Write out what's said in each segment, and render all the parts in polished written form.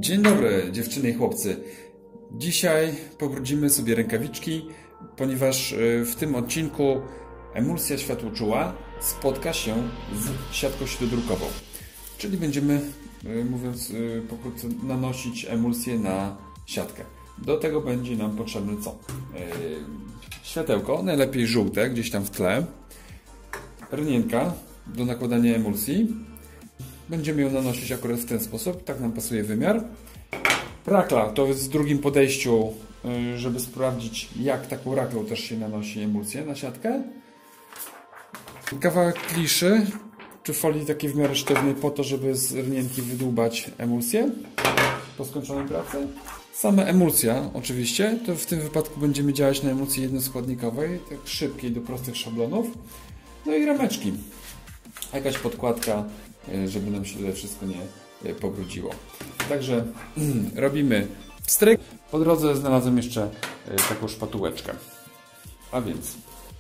Dzień dobry dziewczyny i chłopcy. Dzisiaj pobrudzimy sobie rękawiczki, ponieważ w tym odcinku emulsja światłoczuła spotka się z siatką śrutodrukową. Czyli będziemy, mówiąc pokrótce, nanosić emulsję na siatkę. Do tego będzie nam potrzebne co? Światełko, najlepiej żółte, gdzieś tam w tle. Rnienka do nakładania emulsji. Będziemy ją nanosić akurat w ten sposób, tak nam pasuje wymiar. Rakla to jest w drugim podejściu, żeby sprawdzić, jak taką raklą też się nanosi emulsję na siatkę. Kawałek kliszy, czy folii takiej w miarę sztywnej, po to, żeby z rnienki wydłubać emulsję po skończonej pracy. Sama emulsja oczywiście, to w tym wypadku będziemy działać na emulsji jednoskładnikowej, tak szybkiej do prostych szablonów. No i rameczki. Jakaś podkładka, żeby nam się tutaj wszystko nie pobrudziło. Także robimy pstryk. Po drodze znalazłem jeszcze taką szpatułeczkę. A więc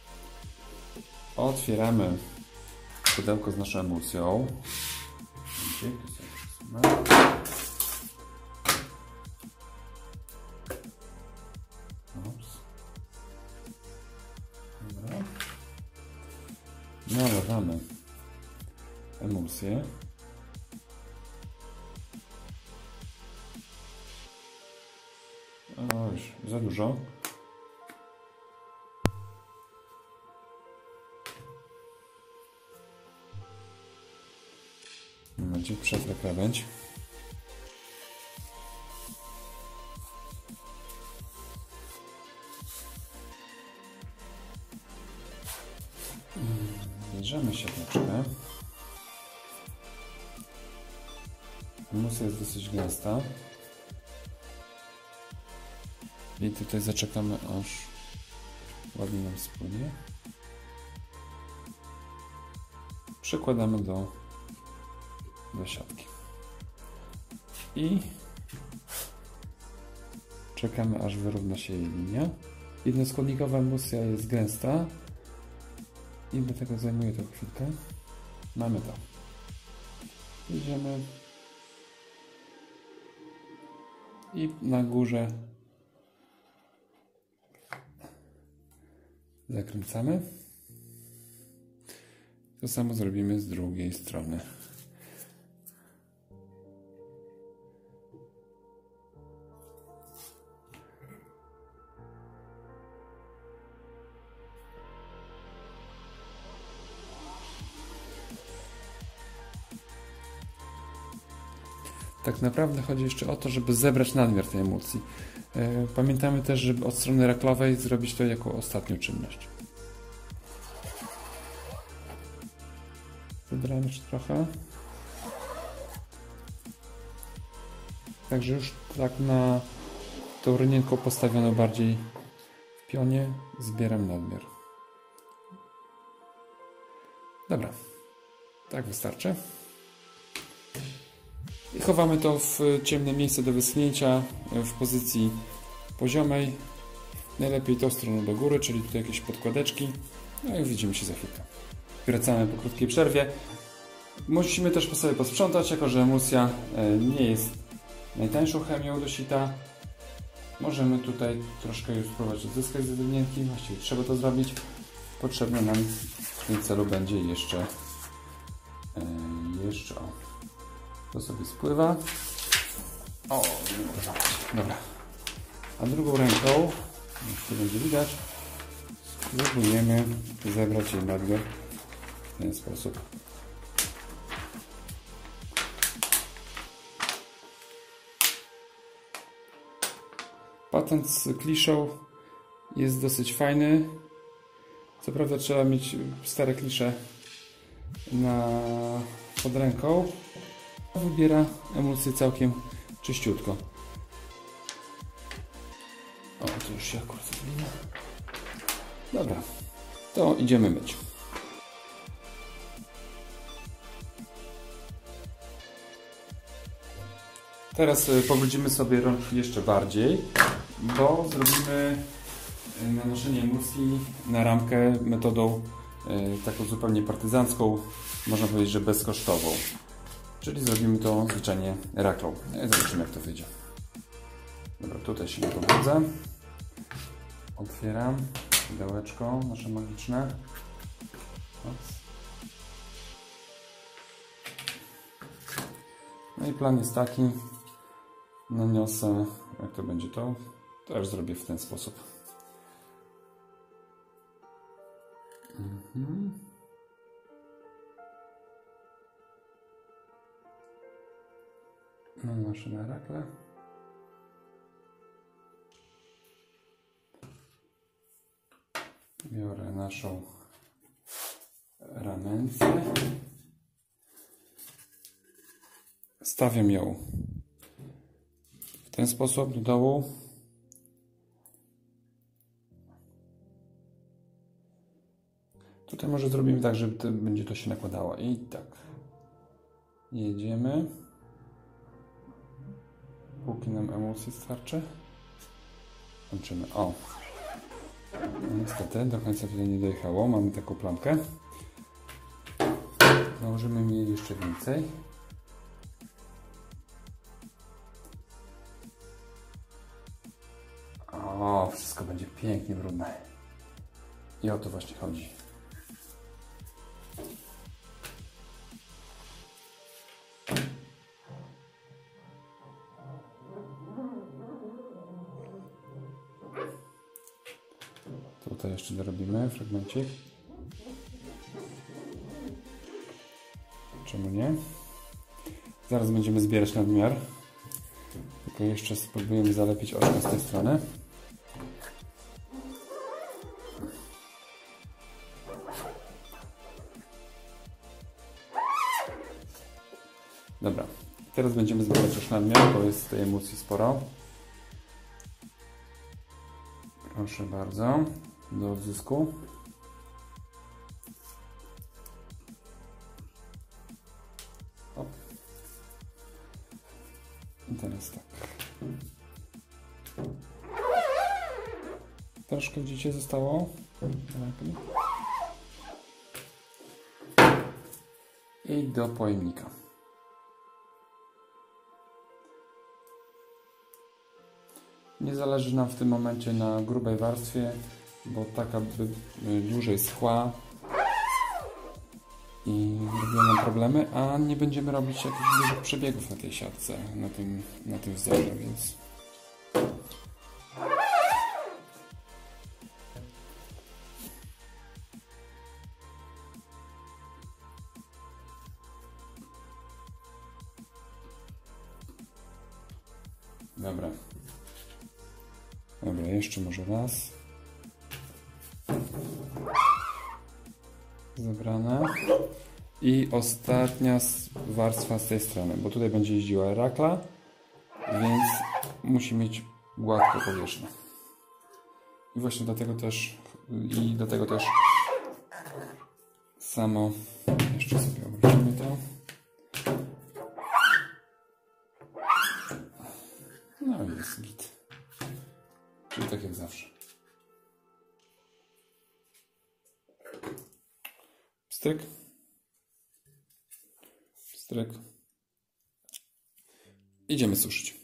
otwieramy pudełko z naszą emulsją. Nalewamy emulsję. O, już za dużo. Będzie przetrę krawędź. Bierzemy siateczkę. Emulsja jest dosyć gęsta. I tutaj zaczekamy, aż ładnie nam spłynie. Przekładamy do siatki. I czekamy, aż wyrówna się jej linia. Jednoskładnikowa emulsja jest gęsta. I do tego zajmuje to chwilkę. Mamy to. Idziemy. I na górze zakręcamy. To samo zrobimy z drugiej strony. Tak naprawdę chodzi jeszcze o to, żeby zebrać nadmiar tej emulsji. Pamiętamy też, żeby od strony raklowej zrobić to jako ostatnią czynność. Zebrałem jeszcze trochę. Także już tak na tą rnienką postawioną bardziej w pionie zbieram nadmiar. Dobra, tak wystarczy. I chowamy to w ciemne miejsce do wyschnięcia w pozycji poziomej. Najlepiej tą stroną do góry, czyli tutaj jakieś podkładeczki. No i widzimy się za chwilkę. Wracamy po krótkiej przerwie. Musimy też po sobie posprzątać, jako że emulsja nie jest najtańszą chemią do sita. Możemy tutaj troszkę już spróbować odzyskać z rnienki. Właściwie trzeba to zrobić. Potrzebne nam w tym celu będzie jeszcze o. To sobie spływa. O, dobra. A drugą ręką, jeśli będzie widać, spróbujemy zebrać jej nadmiar w ten sposób. Patent z kliszą jest dosyć fajny. Co prawda trzeba mieć stare klisze pod ręką. Wybiera emulsję całkiem czyściutko. O, to już się akurat zwija. Dobra, to idziemy myć. Teraz pobrudzimy sobie rączki jeszcze bardziej, bo zrobimy nanoszenie emulsji na ramkę metodą taką zupełnie partyzancką, można powiedzieć, że bezkosztową. Czyli zrobimy to zwyczajnie raklą. Zobaczymy, jak to wyjdzie. Dobra, tutaj się nie pobudzę. Otwieram pudełeczko nasze magiczne. Ops. No i plan jest taki. Naniosę, jak to będzie to też zrobię w ten sposób. Nanoszę na raklę. Biorę naszą ramencję. Stawiam ją w ten sposób do dołu. Tutaj może zrobimy tak, żeby będzie to się nakładało. I tak. Jedziemy. Póki nam emulsji starczy. Kończymy. O! No, niestety do końca tutaj nie dojechało. Mamy taką plamkę. Założymy jej jeszcze więcej. O, wszystko będzie pięknie brudne. I o to właśnie chodzi. Tutaj jeszcze dorobimy fragmencik. Czemu nie? Zaraz będziemy zbierać nadmiar. Tylko jeszcze spróbujemy zalepić oczka z tej strony. Dobra, teraz będziemy zbierać już nadmiar, bo jest tej emulsji sporo. Proszę bardzo, do odzysku. O. I teraz tak. Troszkę widzicie zostało. I do pojemnika. Nie zależy nam w tym momencie na grubej warstwie, bo taka by dłużej schła i robią nam problemy, a nie będziemy robić jakichś dużych przebiegów na tej siatce, na tym wzorze, więc... Dobra. Dobra, jeszcze może raz. Zebrane. I ostatnia warstwa z tej strony, bo tutaj będzie jeździła rakla, więc musi mieć gładką powierzchnię. I właśnie do tego też samo jeszcze sobie obrócimy to. No i jest git. Czyli tak jak zawsze. Pstryk. Pstryk. Idziemy suszyć.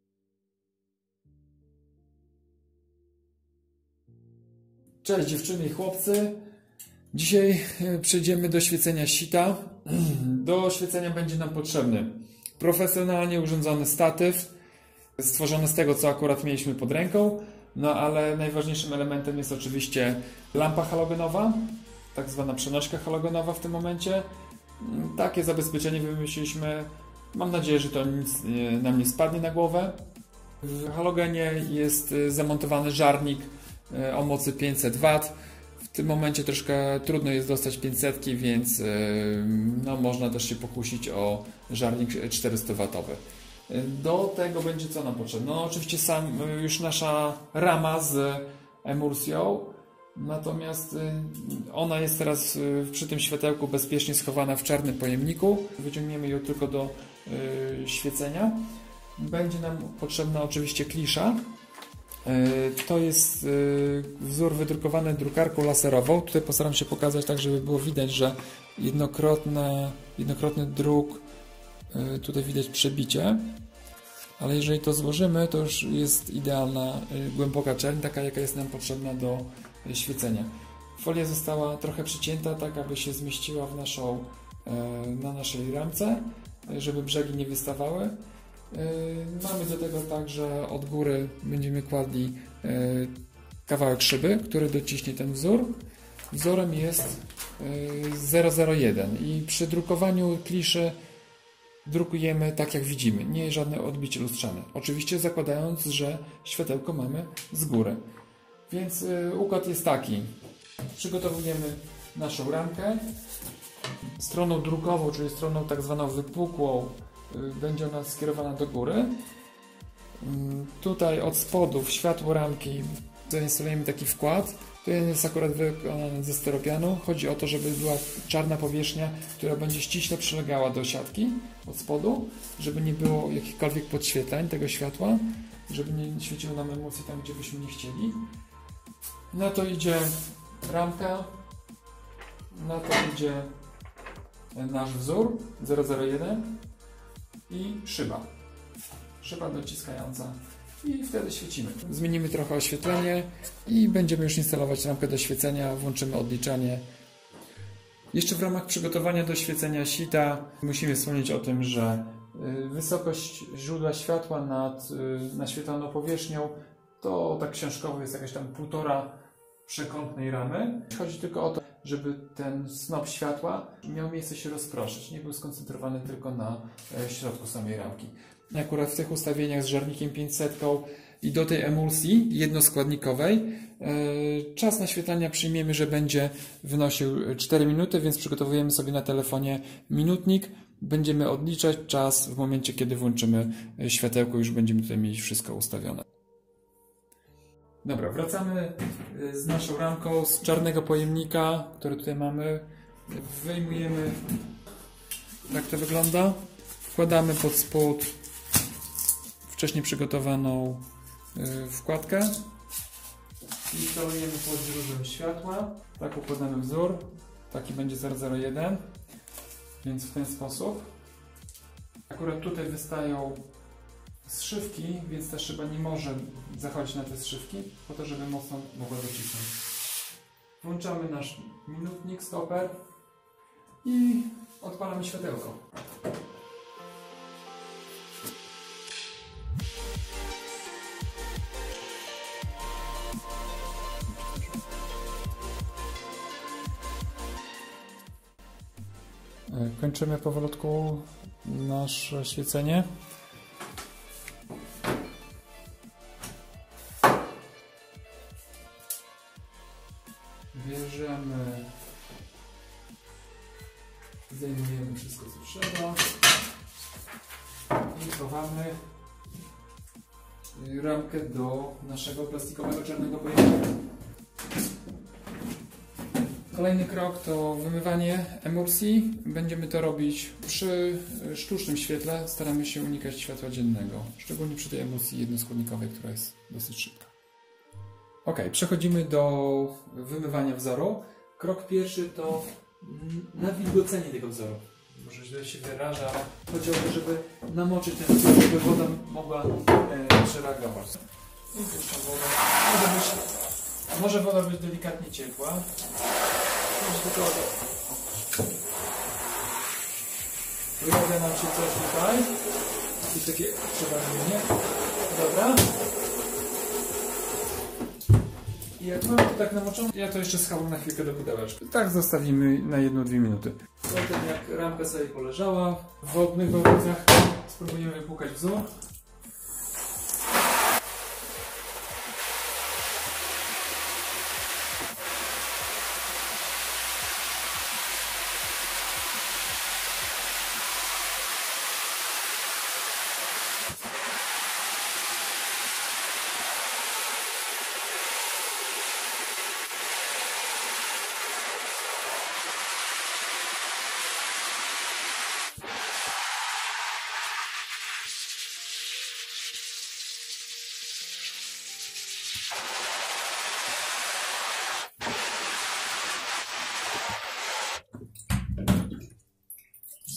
Cześć dziewczyny i chłopcy. Dzisiaj przejdziemy do świecenia sita. Do świecenia będzie nam potrzebny profesjonalnie urządzony statyw, stworzony z tego, co akurat mieliśmy pod ręką. No ale najważniejszym elementem jest oczywiście lampa halogenowa, tak zwana przenośka halogenowa w tym momencie. Takie zabezpieczenie wymyśliliśmy. Mam nadzieję, że to nic nam nie spadnie na głowę. W halogenie jest zamontowany żarnik o mocy 500 W. W tym momencie troszkę trudno jest dostać 500, więc no, można też się pokusić o żarnik 400 W. Do tego będzie co nam potrzebne? No oczywiście już nasza rama z emulsją, natomiast ona jest teraz przy tym światełku bezpiecznie schowana w czarnym pojemniku. Wyciągniemy ją tylko do świecenia. Będzie nam potrzebna oczywiście klisza. To jest wzór wydrukowany drukarką laserową. Tutaj postaram się pokazać tak, żeby było widać, że jednokrotny druk tutaj widać przebicie, ale jeżeli to złożymy, to już jest idealna, głęboka czerń, taka jaka jest nam potrzebna do świecenia. Folia została trochę przycięta, tak aby się zmieściła na naszej ramce, żeby brzegi nie wystawały. Mamy do tego także od góry będziemy kładli kawałek szyby, który dociśnie ten wzór. Wzorem jest 001 i przy drukowaniu kliszy drukujemy tak jak widzimy, nie żadne odbicie lustrzane. Oczywiście zakładając, że światełko mamy z góry. Więc układ jest taki. Przygotowujemy naszą ramkę. Stroną drukową, czyli stroną tak zwaną wypukłą, będzie ona skierowana do góry. Tutaj od spodu w światło ramki zainstalujemy taki wkład. To jest akurat wykonany ze styropianu. Chodzi o to, żeby była czarna powierzchnia, która będzie ściśle przylegała do siatki od spodu, żeby nie było jakichkolwiek podświetleń tego światła, żeby nie świeciło nam emulsji tam, gdzie byśmy nie chcieli. Na to idzie ramka, na to idzie nasz wzór 001 i szyba. Szyba dociskająca. I wtedy świecimy. Zmienimy trochę oświetlenie i będziemy już instalować lampkę do świecenia. Włączymy odliczanie. Jeszcze w ramach przygotowania do świecenia sita musimy wspomnieć o tym, że wysokość źródła światła nad naświetlaną powierzchnią to tak książkowo jest jakaś tam 1,5 przekątnej ramy. Chodzi tylko o to, żeby ten snop światła miał miejsce się rozproszyć, nie był skoncentrowany tylko na środku samej ramki. Akurat w tych ustawieniach z żarnikiem 500 i do tej emulsji jednoskładnikowej czas naświetlania przyjmiemy, że będzie wynosił 4 minuty, więc przygotowujemy sobie na telefonie minutnik. Będziemy odliczać czas w momencie, kiedy włączymy światełko, już będziemy tutaj mieć wszystko ustawione. Dobra, wracamy z naszą ramką z czarnego pojemnika, który tutaj mamy. Wyjmujemy, tak to wygląda. Wkładamy pod spód wcześniej przygotowaną wkładkę. Instalujemy pod źródłem światła. Tak układamy wzór. Taki będzie 001. Więc w ten sposób. Akurat tutaj wystają zszywki, więc ta szyba nie może zachodzić na te zszywki, po to, żeby mocno mogła docisnąć. Włączamy nasz minutnik, stoper i odpalamy światełko. Kończymy powolutku nasze świecenie. Bierzemy, zdejmujemy wszystko co trzeba i chowamy ramkę do naszego plastikowego czarnego pojemnika. Kolejny krok to wymywanie emulsji. Będziemy to robić przy sztucznym świetle. Staramy się unikać światła dziennego, szczególnie przy tej emulsji jednoskładnikowej, która jest dosyć szybka. Ok, przechodzimy do wymywania wzoru. Krok pierwszy to nawilgocenie tego wzoru. Może źle się wyraża, ale chodzi o to, żeby namoczyć ten wzór, żeby woda mogła przereagować. I puszczam wodę. Może woda być delikatnie ciepła. Pojawia nam się coś tutaj. I takie przebarwienie. Dobra. I jak mam to tak namoczone, ja to jeszcze schowam na chwilkę do pudełeczka. Tak zostawimy na 1-2 minuty. Potem jak ramka sobie poleżała w wodnych owocach, spróbujemy wypłukać wzór.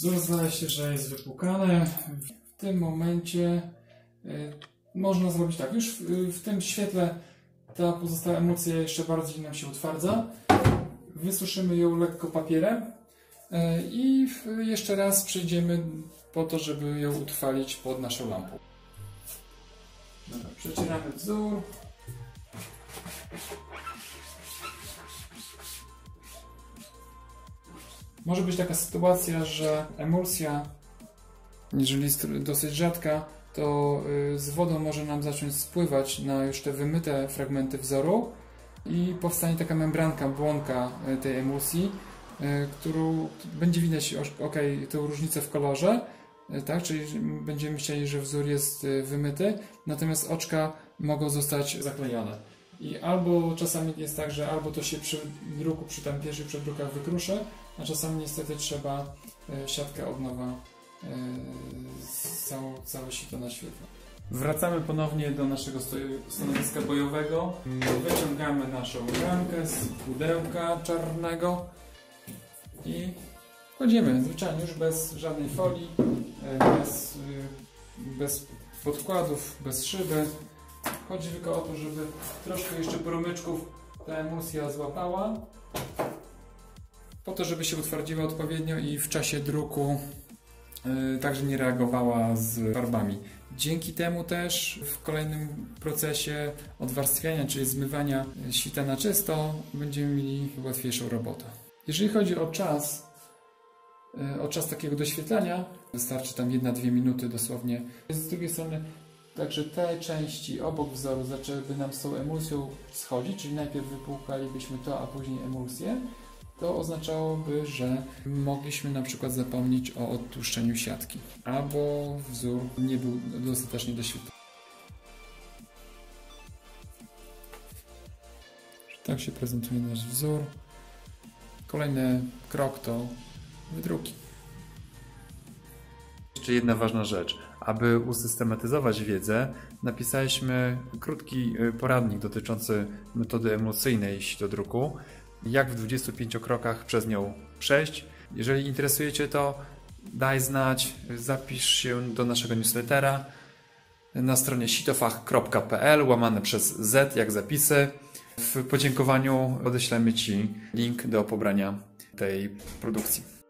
Wzór zdaje się, że jest wypłukany. W tym momencie można zrobić tak. Już w tym świetle ta pozostała emulsja jeszcze bardziej nam się utwardza. Wysuszymy ją lekko papierem i jeszcze raz przejdziemy po to, żeby ją utrwalić pod naszą lampą. Dobra, przecieramy wzór. Może być taka sytuacja, że emulsja, jeżeli jest dosyć rzadka, to z wodą może nam zacząć spływać na już te wymyte fragmenty wzoru i powstanie taka membranka, błonka tej emulsji, którą będzie widać tą różnicę w kolorze, tak? Czyli będziemy myśleli, że wzór jest wymyty, natomiast oczka mogą zostać zaklejone. I albo czasami jest tak, że albo to się przy druku, przy tam pierwszych przedrukach wykruszy, a czasami niestety trzeba siatkę od nowa całe sito naświetla. Wracamy ponownie do naszego stanowiska bojowego. Wyciągamy naszą ramkę z pudełka czarnego i wchodzimy zwyczajnie już bez żadnej folii, bez podkładów, bez szyby. Chodzi tylko o to, żeby troszkę jeszcze promyczków ta emulsja złapała, po to, żeby się utwardziła odpowiednio i w czasie druku także nie reagowała z farbami. Dzięki temu też w kolejnym procesie odwarstwiania, czyli zmywania świta na czysto, będziemy mieli łatwiejszą robotę. Jeżeli chodzi o czas takiego doświetlania, wystarczy tam 1-2 minuty dosłownie. Z drugiej strony także te części obok wzoru zaczęłyby nam z tą emulsją schodzić, czyli najpierw wypłukalibyśmy to, a później emulsję. To oznaczałoby, że mogliśmy na przykład zapomnieć o odtłuszczeniu siatki, albo wzór nie był dostatecznie doświetlony. Tak się prezentuje nasz wzór. Kolejny krok to wydruki. Jeszcze jedna ważna rzecz. Aby usystematyzować wiedzę, napisaliśmy krótki poradnik dotyczący metody emulsyjnej sitodruku. Jak w 25 krokach przez nią przejść. Jeżeli interesuje Cię to, daj znać, zapisz się do naszego newslettera na stronie sitofach.pl/z jak zapisy. W podziękowaniu odeślemy Ci link do pobrania tej produkcji.